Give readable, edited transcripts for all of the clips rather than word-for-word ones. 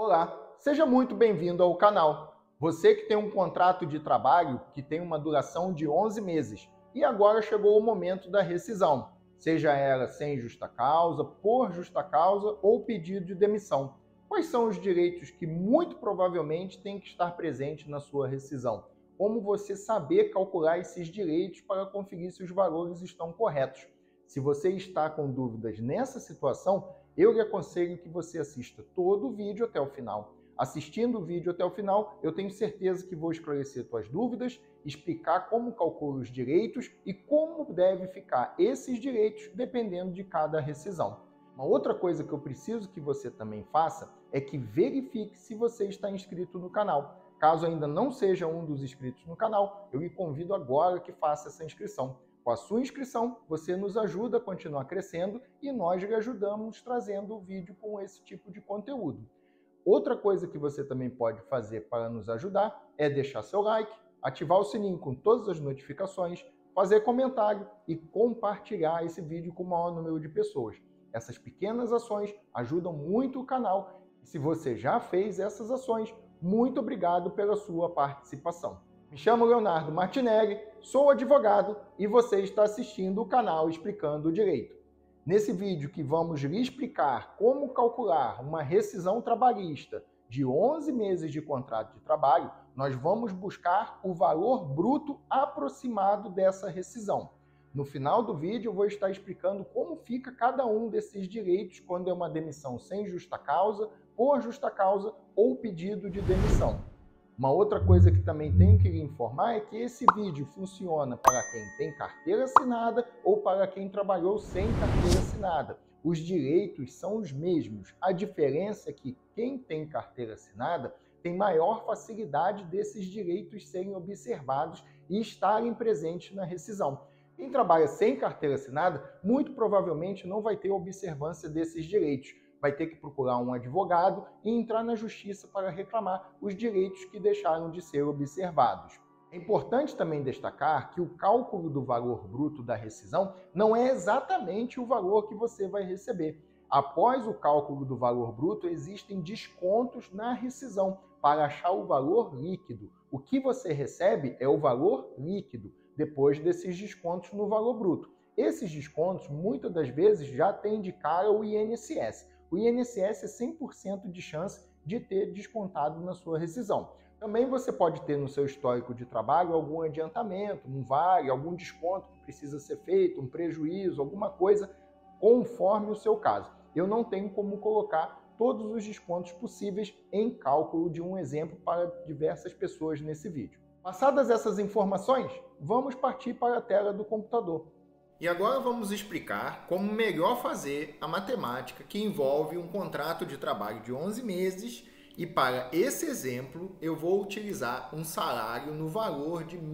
Olá, seja muito bem-vindo ao canal. Você que tem um contrato de trabalho que tem uma duração de 11 meses e agora chegou o momento da rescisão, seja ela sem justa causa, por justa causa ou pedido de demissão. Quais são os direitos que muito provavelmente têm que estar presentes na sua rescisão? Como você saber calcular esses direitos para conferir se os valores estão corretos? Se você está com dúvidas nessa situação, eu lhe aconselho que você assista todo o vídeo até o final. Assistindo o vídeo até o final, eu tenho certeza que vou esclarecer suas dúvidas, explicar como calculo os direitos e como deve ficar esses direitos dependendo de cada rescisão. Uma outra coisa que eu preciso que você também faça é que verifique se você está inscrito no canal. Caso ainda não seja um dos inscritos no canal, eu lhe convido agora que faça essa inscrição. Com a sua inscrição, você nos ajuda a continuar crescendo e nós lhe ajudamos trazendo o vídeo com esse tipo de conteúdo. Outra coisa que você também pode fazer para nos ajudar é deixar seu like, ativar o sininho com todas as notificações, fazer comentário e compartilhar esse vídeo com o maior número de pessoas. Essas pequenas ações ajudam muito o canal e se você já fez essas ações, muito obrigado pela sua participação. Me chamo Leonardo Martinelli, sou advogado e você está assistindo o canal Explicando o Direito. Nesse vídeo que vamos lhe explicar como calcular uma rescisão trabalhista de 11 meses de contrato de trabalho, nós vamos buscar o valor bruto aproximado dessa rescisão. No final do vídeo eu vou estar explicando como fica cada um desses direitos quando é uma demissão sem justa causa, por justa causa ou pedido de demissão. Uma outra coisa que também tenho que lhe informar é que esse vídeo funciona para quem tem carteira assinada ou para quem trabalhou sem carteira assinada. Os direitos são os mesmos. A diferença é que quem tem carteira assinada tem maior facilidade desses direitos serem observados e estarem presentes na rescisão. Quem trabalha sem carteira assinada, muito provavelmente não vai ter observância desses direitos. Vai ter que procurar um advogado e entrar na justiça para reclamar os direitos que deixaram de ser observados. É importante também destacar que o cálculo do valor bruto da rescisão não é exatamente o valor que você vai receber. Após o cálculo do valor bruto, existem descontos na rescisão para achar o valor líquido. O que você recebe é o valor líquido, depois desses descontos no valor bruto. Esses descontos, muitas das vezes, já têm de cara o INSS. O INSS é 100% de chance de ter descontado na sua rescisão. Também você pode ter no seu histórico de trabalho algum adiantamento, um vale, algum desconto que precisa ser feito, um prejuízo, alguma coisa conforme o seu caso. Eu não tenho como colocar todos os descontos possíveis em cálculo de um exemplo para diversas pessoas nesse vídeo. Passadas essas informações, vamos partir para a tela do computador. E agora vamos explicar como melhor fazer a matemática que envolve um contrato de trabalho de 11 meses e para esse exemplo eu vou utilizar um salário no valor de R$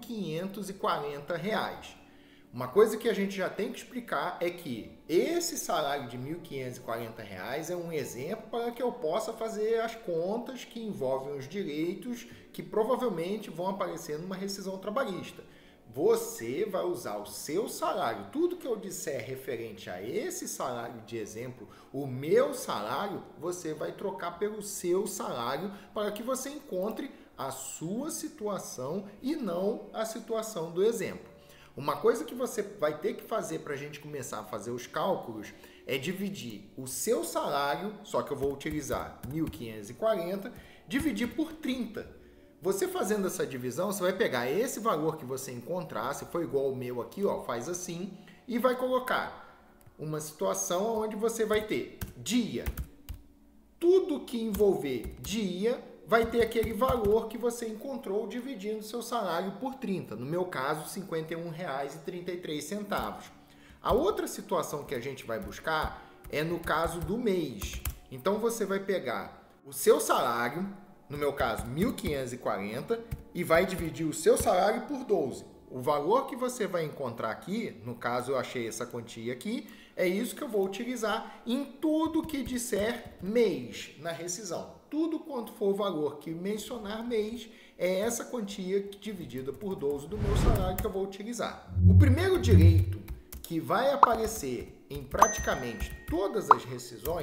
1.540. Uma coisa que a gente já tem que explicar é que esse salário de R$ 1.540 é um exemplo para que eu possa fazer as contas que envolvem os direitos que provavelmente vão aparecer numa rescisão trabalhista. Você vai usar o seu salário, tudo que eu disser referente a esse salário de exemplo, o meu salário, você vai trocar pelo seu salário para que você encontre a sua situação e não a situação do exemplo. Uma coisa que você vai ter que fazer para a gente começar a fazer os cálculos é dividir o seu salário, só que eu vou utilizar 1.540, dividir por 30. Você fazendo essa divisão, você vai pegar esse valor que você encontrar, se for igual ao meu aqui, ó, faz assim, e vai colocar uma situação onde você vai ter dia. Tudo que envolver dia vai ter aquele valor que você encontrou dividindo seu salário por 30. No meu caso, R$ 51,33. A outra situação que a gente vai buscar é no caso do mês. Então você vai pegar o seu salário, no meu caso, 1.540, e vai dividir o seu salário por 12. O valor que você vai encontrar aqui, no caso eu achei essa quantia aqui, é isso que eu vou utilizar em tudo que disser mês na rescisão. Tudo quanto for o valor que mencionar mês, é essa quantia dividida por 12 do meu salário que eu vou utilizar. O primeiro direito que vai aparecer em praticamente todas as rescisões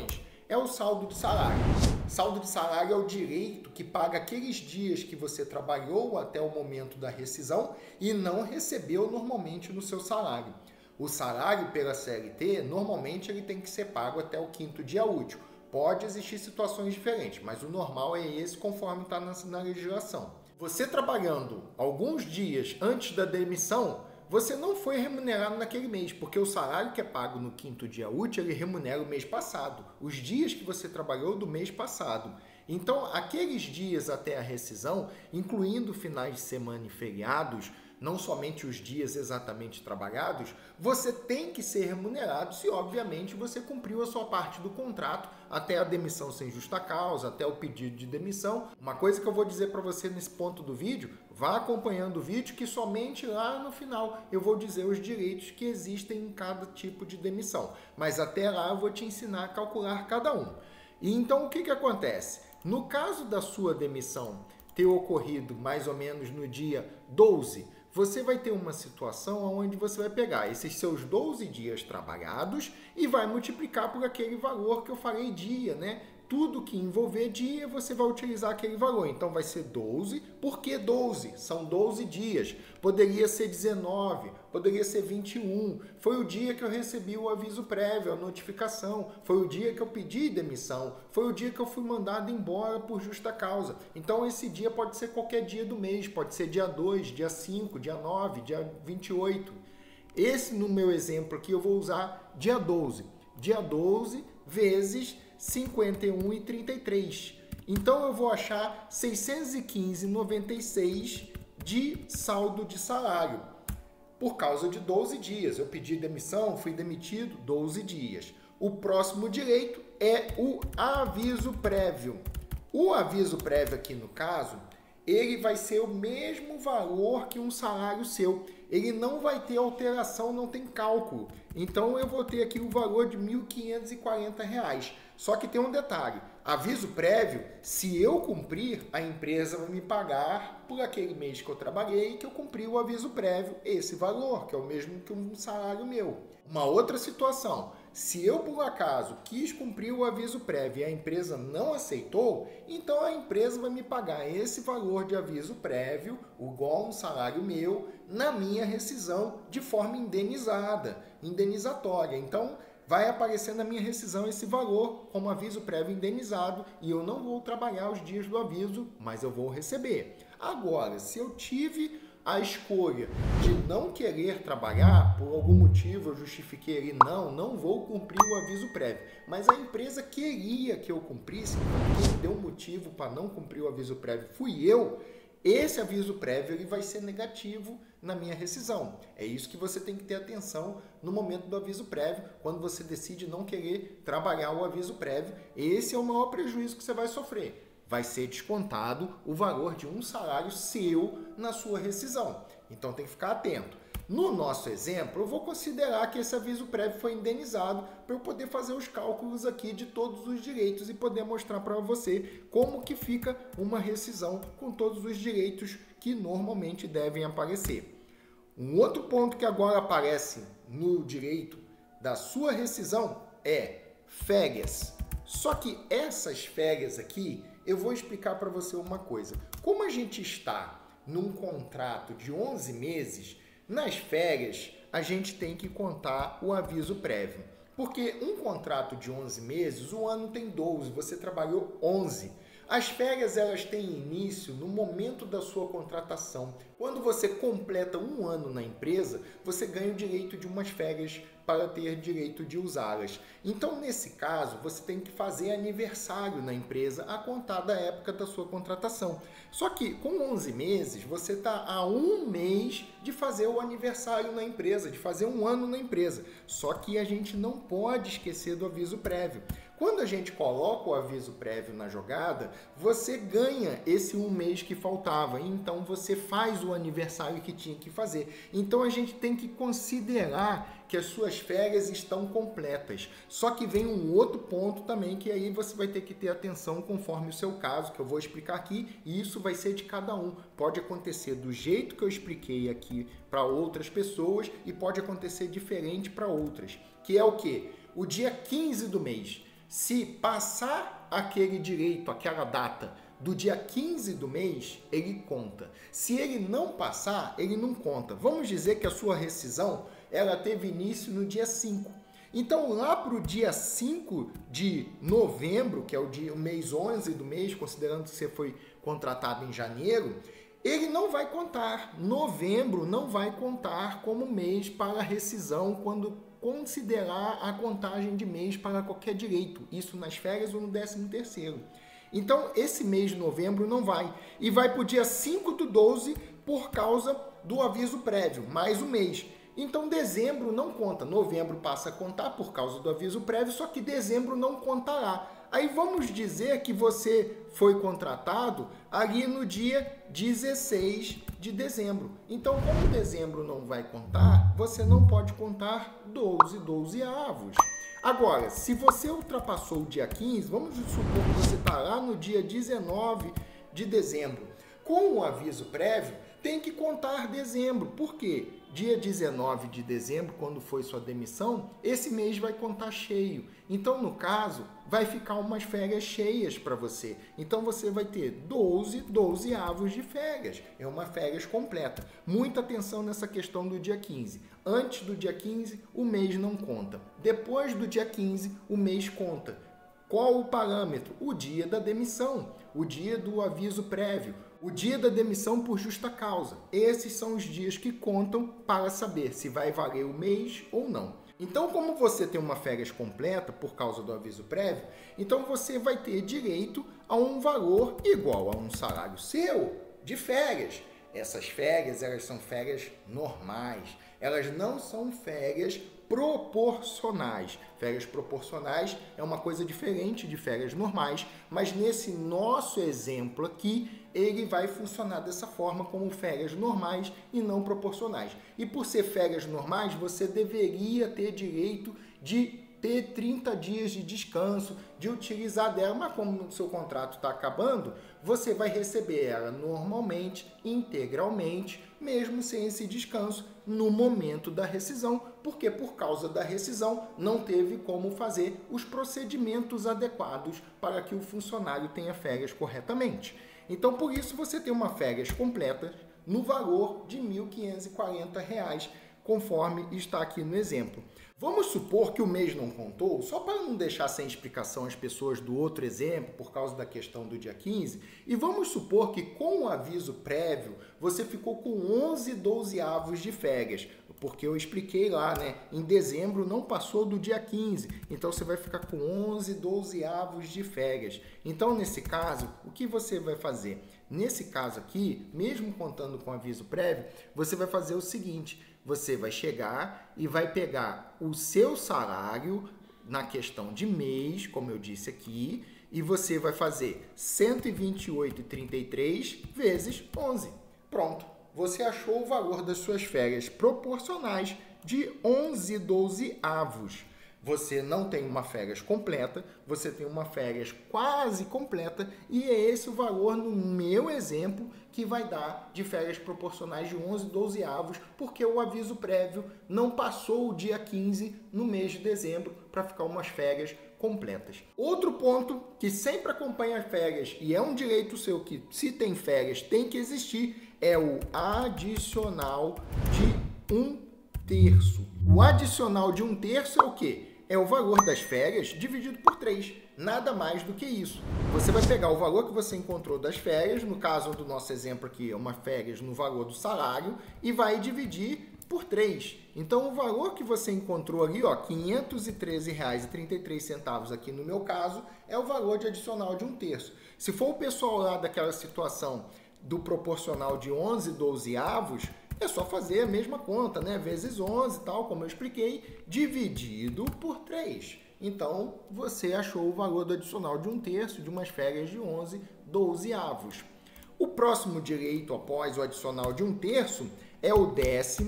é o saldo de salário. Saldo de salário é o direito que paga aqueles dias que você trabalhou até o momento da rescisão e não recebeu normalmente no seu salário. O salário pela CLT, normalmente ele tem que ser pago até o 5º dia útil. Pode existir situações diferentes, mas o normal é esse conforme está na legislação. Você trabalhando alguns dias antes da demissão, você não foi remunerado naquele mês, porque o salário que é pago no 5º dia útil, ele remunera o mês passado, os dias que você trabalhou do mês passado. Então, aqueles dias até a rescisão, incluindo finais de semana e feriados, não somente os dias exatamente trabalhados, você tem que ser remunerado se, obviamente, você cumpriu a sua parte do contrato até a demissão sem justa causa, até o pedido de demissão. Uma coisa que eu vou dizer para você nesse ponto do vídeo, vá acompanhando o vídeo que somente lá no final eu vou dizer os direitos que existem em cada tipo de demissão. Mas até lá eu vou te ensinar a calcular cada um. E então o que acontece? No caso da sua demissão ter ocorrido mais ou menos no dia 12, você vai ter uma situação onde você vai pegar esses seus 12 dias trabalhados e vai multiplicar por aquele valor que eu falei dia, né? Tudo que envolver dia, você vai utilizar aquele valor. Então, vai ser 12. Por que 12? São 12 dias. Poderia ser 19, poderia ser 21. Foi o dia que eu recebi o aviso prévio, a notificação. Foi o dia que eu pedi demissão. Foi o dia que eu fui mandado embora por justa causa. Então, esse dia pode ser qualquer dia do mês. Pode ser dia 2, dia 5, dia 9, dia 28. Esse, no meu exemplo aqui, eu vou usar dia 12. Dia 12 vezes 51,33. Então eu vou achar 615,96 de saldo de salário. Por causa de 12 dias. Eu pedi demissão, fui demitido 12 dias. O próximo direito é o aviso prévio. O aviso prévio aqui no caso, ele vai ser o mesmo valor que um salário seu. Ele não vai ter alteração, não tem cálculo. Então eu vou ter aqui o valor de R$ 1.540. Só que tem um detalhe, aviso prévio, se eu cumprir, a empresa vai me pagar por aquele mês que eu trabalhei, que eu cumpri o aviso prévio, esse valor, que é o mesmo que um salário meu. Uma outra situação, se eu por acaso quis cumprir o aviso prévio e a empresa não aceitou, então a empresa vai me pagar esse valor de aviso prévio, igual um salário meu, na minha rescisão de forma indenizatória. Então, vai aparecer na minha rescisão esse valor como aviso prévio indenizado e eu não vou trabalhar os dias do aviso, mas eu vou receber. Agora, se eu tive a escolha de não querer trabalhar, por algum motivo eu justifiquei ali, não vou cumprir o aviso prévio, mas a empresa queria que eu cumprisse, quem deu motivo para não cumprir o aviso prévio fui eu, esse aviso prévio ele vai ser negativo na minha rescisão. É isso que você tem que ter atenção no momento do aviso prévio, quando você decide não querer trabalhar o aviso prévio. Esse é o maior prejuízo que você vai sofrer. Vai ser descontado o valor de um salário seu na sua rescisão. Então tem que ficar atento. No nosso exemplo, eu vou considerar que esse aviso prévio foi indenizado para eu poder fazer os cálculos aqui de todos os direitos e poder mostrar para você como que fica uma rescisão com todos os direitos que normalmente devem aparecer. Um outro ponto que agora aparece no direito da sua rescisão é férias. Só que essas férias aqui, eu vou explicar para você uma coisa. Como a gente está num contrato de 11 meses, nas férias, a gente tem que contar o aviso prévio. Porque um contrato de 11 meses, o ano tem 12, você trabalhou 11. As férias, elas têm início no momento da sua contratação. Quando você completa um ano na empresa, você ganha o direito de umas férias para ter direito de usá-las. Então, nesse caso, você tem que fazer aniversário na empresa a contar da época da sua contratação. Só que, com 11 meses, você está a um mês de fazer o aniversário na empresa, de fazer um ano na empresa. Só que a gente não pode esquecer do aviso prévio. Quando a gente coloca o aviso prévio na jogada, você ganha esse um mês que faltava. Então, você faz o aniversário que tinha que fazer. Então, a gente tem que considerar que as suas férias estão completas. Só que vem um outro ponto também, que aí você vai ter que ter atenção conforme o seu caso, que eu vou explicar aqui, e isso vai ser de cada um. Pode acontecer do jeito que eu expliquei aqui para outras pessoas e pode acontecer diferente para outras. Que é o quê? O dia 15 do mês. Se passar aquele direito, aquela data do dia 15 do mês, ele conta. Se ele não passar, ele não conta. Vamos dizer que a sua rescisão ela teve início no dia 5. Então, lá para o dia 5 de novembro, que é o mês 11 do mês, considerando que você foi contratado em janeiro, ele não vai contar. Novembro não vai contar como mês para rescisão quando considerar a contagem de mês para qualquer direito. Isso nas férias ou no 13º. Então, esse mês de novembro não vai. E vai para o dia 5/12 por causa do aviso prévio, mais um mês. Então, dezembro não conta. Novembro passa a contar por causa do aviso prévio, só que dezembro não contará. Aí vamos dizer que você foi contratado ali no dia 16 de dezembro. Então, como dezembro não vai contar, você não pode contar 12 avos. Agora, se você ultrapassou o dia 15, vamos supor que você está lá no dia 19 de dezembro. Com o aviso prévio, tem que contar dezembro. Por quê? Dia 19 de dezembro, quando foi sua demissão, esse mês vai contar cheio. Então, no caso, vai ficar umas férias cheias para você. Então, você vai ter 12 avos de férias. É uma férias completa. Muita atenção nessa questão do dia 15. Antes do dia 15, o mês não conta. Depois do dia 15, o mês conta. Qual o parâmetro? O dia da demissão, o dia do aviso prévio, o dia da demissão por justa causa. Esses são os dias que contam para saber se vai valer o mês ou não. Então, como você tem uma férias completa por causa do aviso prévio, então você vai ter direito a um valor igual a um salário seu de férias. Essas férias, elas são férias normais. Elas não são férias proporcionais. Férias proporcionais é uma coisa diferente de férias normais, mas nesse nosso exemplo aqui, ele vai funcionar dessa forma como férias normais e não proporcionais. E por ser férias normais, você deveria ter direito de ter 30 dias de descanso, de utilizar dela, mas como o seu contrato está acabando, você vai receber ela normalmente, integralmente, mesmo sem esse descanso, no momento da rescisão, porque por causa da rescisão não teve como fazer os procedimentos adequados para que o funcionário tenha férias corretamente. Então, por isso, você tem uma férias completa no valor de R$ 1.540, conforme está aqui no exemplo. Vamos supor que o mês não contou, só para não deixar sem explicação as pessoas do outro exemplo, por causa da questão do dia 15, e vamos supor que com o aviso prévio, você ficou com 12 avos de férias, porque eu expliquei lá, né? Em dezembro não passou do dia 15, então você vai ficar com 12 avos de férias. Então, nesse caso, o que você vai fazer? Nesse caso aqui, mesmo contando com aviso prévio, você vai fazer o seguinte: você vai chegar e vai pegar o seu salário na questão de mês, como eu disse aqui, e você vai fazer 128,33 vezes 11. Pronto, você achou o valor das suas férias proporcionais de 12 avos. Você não tem uma férias completa, você tem uma férias quase completa e é esse o valor no meu exemplo que vai dar de férias proporcionais de 12 avos, porque o aviso prévio não passou o dia 15 no mês de dezembro para ficar umas férias completas. Outro ponto que sempre acompanha as férias e é um direito seu que, se tem férias, tem que existir, é o adicional de 1/3. O adicional de 1/3 é o quê? É o valor das férias dividido por 3. Nada mais do que isso. Você vai pegar o valor que você encontrou das férias, no caso do nosso exemplo aqui, é uma férias no valor do salário, e vai dividir por 3. Então, o valor que você encontrou ali, ó, R$ 513,33 aqui no meu caso, é o valor de adicional de 1/3. Se for o pessoal lá daquela situação do proporcional de 12 avos, é só fazer a mesma conta, né? Vezes 11 e tal, como eu expliquei, dividido por 3. Então, você achou o valor do adicional de 1/3 de umas férias de 12 avos. O próximo direito após o adicional de 1/3 é o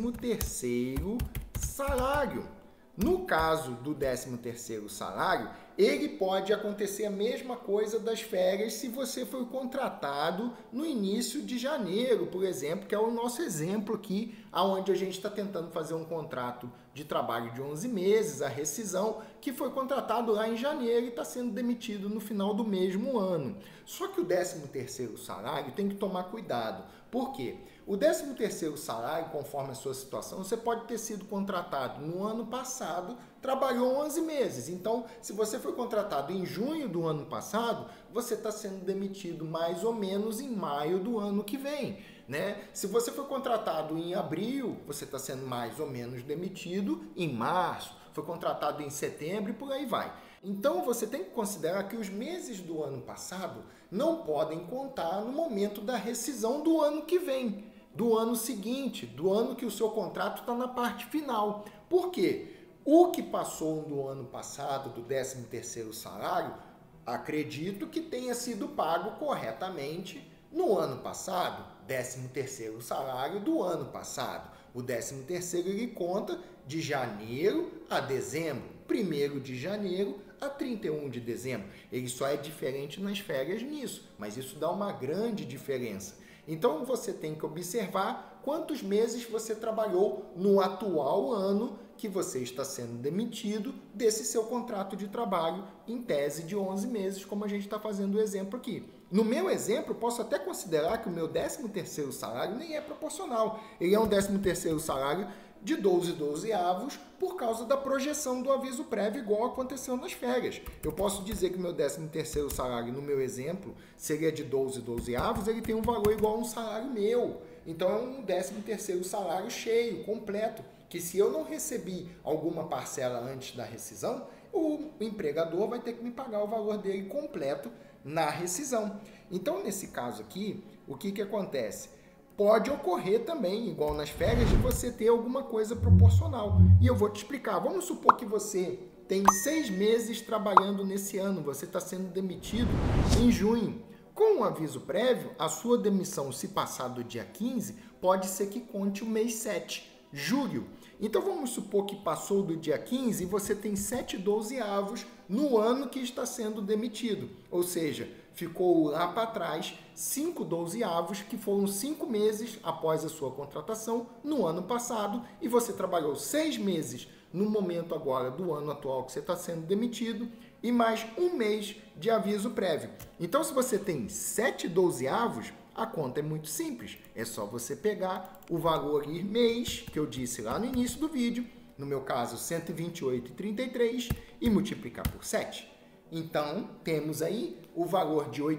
13º salário. No caso do 13º salário, ele pode acontecer a mesma coisa das férias se você foi contratado no início de janeiro, por exemplo, que é o nosso exemplo aqui, onde a gente está tentando fazer um contrato de trabalho de 11 meses, a rescisão, que foi contratado lá em janeiro e está sendo demitido no final do mesmo ano. Só que o 13º salário tem que tomar cuidado. Por quê? O 13º salário, conforme a sua situação, você pode ter sido contratado no ano passado, trabalhou 11 meses. Então, se você foi contratado em junho do ano passado, você está sendo demitido mais ou menos em maio do ano que vem, né? Se você foi contratado em abril, você está sendo mais ou menos demitido em março, foi contratado em setembro e por aí vai. Então, você tem que considerar que os meses do ano passado não podem contar no momento da rescisão do ano que vem, do ano seguinte, do ano que o seu contrato está na parte final. Por quê? O que passou do ano passado, do 13º salário, acredito que tenha sido pago corretamente no ano passado, 13º salário do ano passado. O 13º ele conta de janeiro a dezembro, 1º de janeiro a 31 de dezembro. Ele só é diferente nas férias nisso, mas isso dá uma grande diferença. Então você tem que observar quantos meses você trabalhou no atual ano que você está sendo demitido desse seu contrato de trabalho em tese de 11 meses, como a gente está fazendo o exemplo aqui. No meu exemplo, posso até considerar que o meu 13º salário nem é proporcional. Ele é um 13º salário de 12/12avos por causa da projeção do aviso prévio, igual aconteceu nas férias. Eu posso dizer que o meu 13º salário, no meu exemplo, seria de 12/12avos, ele tem um valor igual a um salário meu. Então é um 13º salário cheio, completo, que se eu não recebi alguma parcela antes da rescisão, o empregador vai ter que me pagar o valor dele completo na rescisão. Então, nesse caso aqui, o que acontece? Pode ocorrer também, igual nas férias, de você ter alguma coisa proporcional. E eu vou te explicar. Vamos supor que você tem 6 meses trabalhando nesse ano, você está sendo demitido em junho. Com um aviso prévio, a sua demissão, se passar do dia 15, pode ser que conte o mês 7, julho. Então vamos supor que passou do dia 15 e você tem 7/12avos no ano que está sendo demitido. Ou seja, ficou lá para trás 5/12avos, que foram 5 meses após a sua contratação no ano passado, e você trabalhou 6 meses no momento agora do ano atual que você está sendo demitido e mais um mês de aviso prévio. Então, se você tem 7/12avos, a conta é muito simples. É só você pegar o valor mês, que eu disse lá no início do vídeo, no meu caso 128,33, e multiplicar por 7. Então, temos aí o valor de R$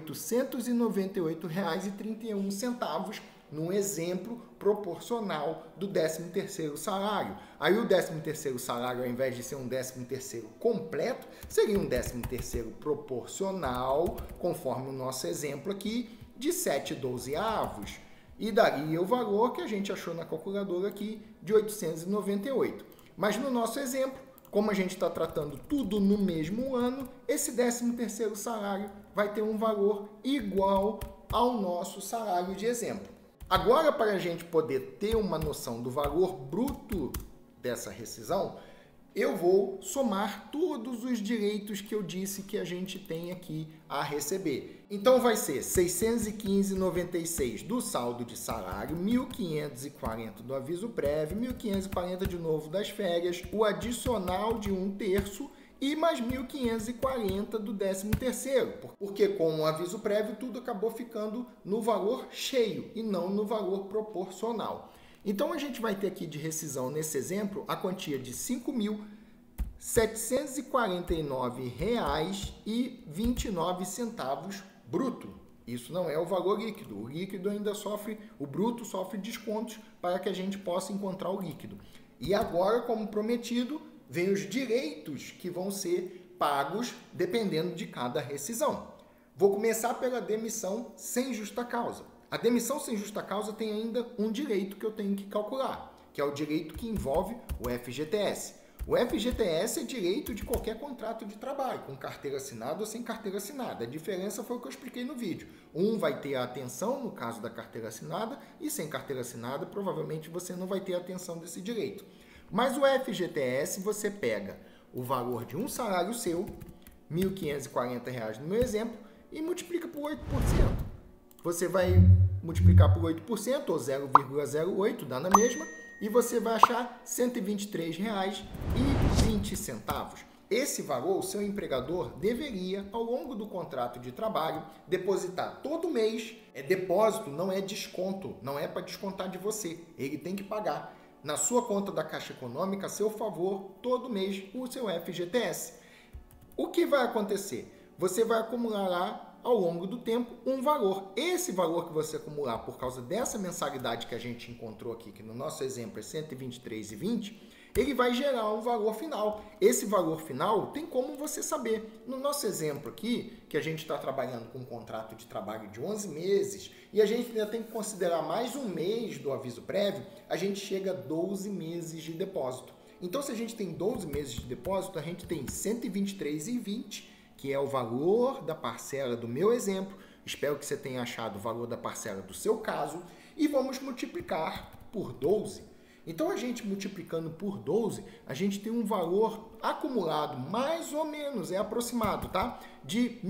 898,31 num exemplo proporcional do 13º salário. Aí o 13º salário, ao invés de ser um 13º completo, seria um 13º proporcional, conforme o nosso exemplo aqui, de 7/12avos. E daria o valor que a gente achou na calculadora aqui de 898. Mas no nosso exemplo, como a gente está tratando tudo no mesmo ano, esse 13º salário vai ter um valor igual ao nosso salário de exemplo. Agora, para a gente poder ter uma noção do valor bruto dessa rescisão, eu vou somar todos os direitos que eu disse que a gente tem aqui a receber. Então vai ser 615,96 do saldo de salário, 1.540 do aviso prévio, 1.540 de novo das férias, o adicional de 1/3 e mais 1.540 do 13º, porque com o aviso prévio tudo acabou ficando no valor cheio e não no valor proporcional. Então, a gente vai ter aqui de rescisão, nesse exemplo, a quantia de R$ 5.749,29 bruto. Isso não é o valor líquido. O líquido ainda sofre, o bruto sofre descontos para que a gente possa encontrar o líquido. E agora, como prometido, vem os direitos que vão ser pagos dependendo de cada rescisão. Vou começar pela demissão sem justa causa. A demissão sem justa causa tem ainda um direito que eu tenho que calcular, que é o direito que envolve o FGTS. O FGTS é direito de qualquer contrato de trabalho, com carteira assinada ou sem carteira assinada. A diferença foi o que eu expliquei no vídeo. Um vai ter a atenção no caso da carteira assinada e sem carteira assinada provavelmente você não vai ter a atenção desse direito. Mas o FGTS você pega o valor de um salário seu, R$ 1.540 no meu exemplo e multiplica por 8%. Você vai multiplicar por 8% ou 0,08, dá na mesma, e você vai achar R$ 123,20. Esse valor, o seu empregador deveria, ao longo do contrato de trabalho, depositar todo mês. É depósito, não é desconto, não é para descontar de você. Ele tem que pagar na sua conta da Caixa Econômica, a seu favor, todo mês, o seu FGTS. O que vai acontecer? Você vai acumular lá, ao longo do tempo, um valor. Esse valor que você acumular por causa dessa mensalidade que a gente encontrou aqui, que no nosso exemplo é R$ 123,20, ele vai gerar um valor final. Esse valor final tem como você saber. No nosso exemplo aqui, que a gente está trabalhando com um contrato de trabalho de 11 meses, e a gente ainda tem que considerar mais um mês do aviso prévio, a gente chega a 12 meses de depósito. Então, se a gente tem 12 meses de depósito, a gente tem R$ 123,20, que é o valor da parcela do meu exemplo. Espero que você tenha achado o valor da parcela do seu caso. E vamos multiplicar por 12. Então, a gente multiplicando por 12, a gente tem um valor acumulado, mais ou menos, é aproximado, tá? De R$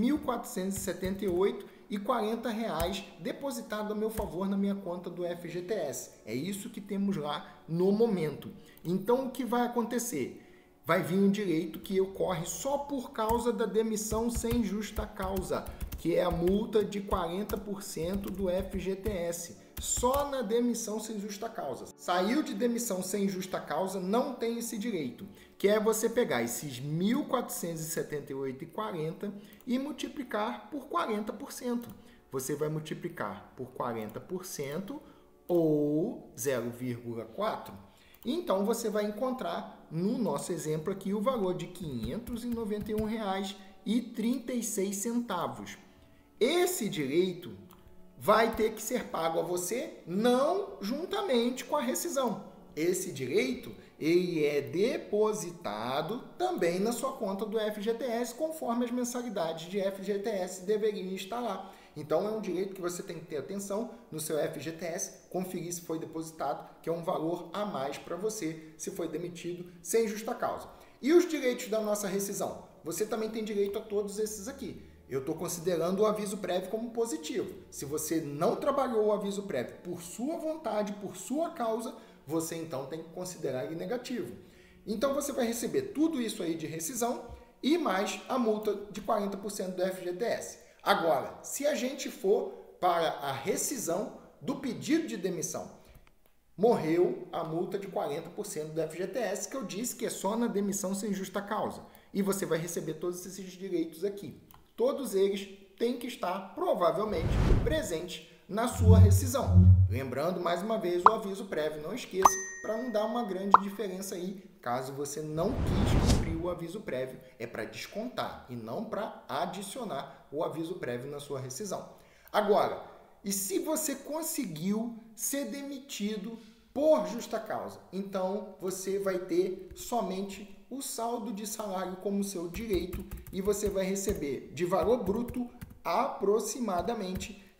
1.478,40 depositado a meu favor na minha conta do FGTS. É isso que temos lá no momento. Então, o que vai acontecer? Vai vir um direito que ocorre só por causa da demissão sem justa causa, que é a multa de 40% do FGTS. Só na demissão sem justa causa. Saiu de demissão sem justa causa, não tem esse direito, que é você pegar esses R$ 1.478,40 e multiplicar por 40%. Você vai multiplicar por 40% ou 0,4%. Então, você vai encontrar, no nosso exemplo aqui, o valor de R$ 591,36. Esse direito vai ter que ser pago a você, não juntamente com a rescisão. Esse direito, ele é depositado também na sua conta do FGTS, conforme as mensalidades de FGTS deveriam estar lá. Então, é um direito que você tem que ter atenção no seu FGTS, conferir se foi depositado, que é um valor a mais para você, se foi demitido sem justa causa. E os direitos da nossa rescisão? Você também tem direito a todos esses aqui. Eu estou considerando o aviso prévio como positivo. Se você não trabalhou o aviso prévio por sua vontade, por sua causa, você então tem que considerar ele negativo. Então, você vai receber tudo isso aí de rescisão e mais a multa de 40% do FGTS. Agora, se a gente for para a rescisão do pedido de demissão, morreu a multa de 40% do FGTS, que eu disse que é só na demissão sem justa causa. E você vai receber todos esses direitos aqui. Todos eles têm que estar, provavelmente, presentes na sua rescisão. Lembrando, mais uma vez, o aviso prévio. Não esqueça, para não dar uma grande diferença aí, caso você não quis cumprir o aviso prévio, é para descontar e não para adicionar o aviso prévio na sua rescisão. Agora, e se você conseguiu ser demitido por justa causa? Então, você vai ter somente o saldo de salário como seu direito e você vai receber de valor bruto aproximadamente R$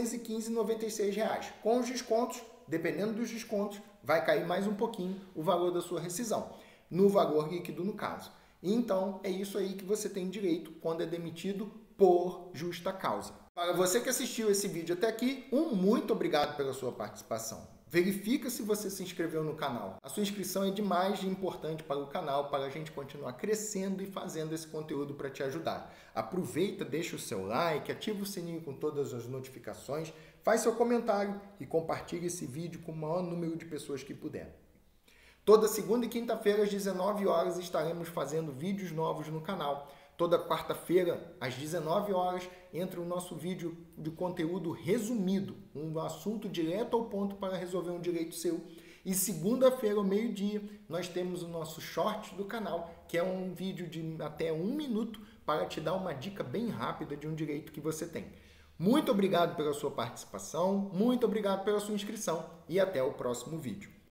615,96. Com os descontos, dependendo dos descontos, vai cair mais um pouquinho o valor da sua rescisão, no valor líquido no caso. Então, é isso aí que você tem direito quando é demitido por justa causa. Para você que assistiu esse vídeo até aqui, muito obrigado pela sua participação. Verifica se você se inscreveu no canal. A sua inscrição é demais de importante para o canal, para a gente continuar crescendo e fazendo esse conteúdo para te ajudar. Aproveita, deixa o seu like, ativa o sininho com todas as notificações, faz seu comentário e compartilhe esse vídeo com o maior número de pessoas que puder. Toda segunda e quinta-feira às 19 horas estaremos fazendo vídeos novos no canal. Toda quarta-feira, às 19 horas, entra o nosso vídeo de conteúdo resumido, um assunto direto ao ponto para resolver um direito seu. E segunda-feira, ao meio-dia, nós temos o nosso short do canal, que é um vídeo de até 1 minuto para te dar uma dica bem rápida de um direito que você tem. Muito obrigado pela sua participação, muito obrigado pela sua inscrição e até o próximo vídeo.